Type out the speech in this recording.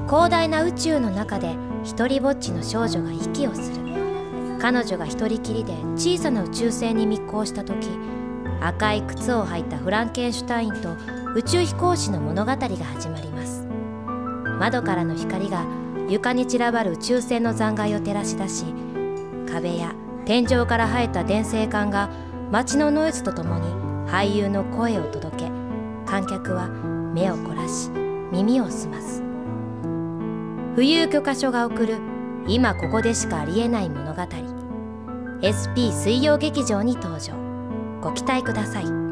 広大な宇宙の中で一人ぼっちの少女が息をする。彼女が一人きりで小さな宇宙船に密航した時、赤い靴を履いたフランケンシュタインと宇宙飛行士の物語が始まります。窓からの光が床に散らばる宇宙船の残骸を照らし出し、壁や天井から生えた電線管が街のノイズとともに俳優の声を届け、観客は目を凝らし耳を澄ます。浮遊許可書が送る今ここでしかありえない物語、SP 水曜劇場に登場。ご期待ください。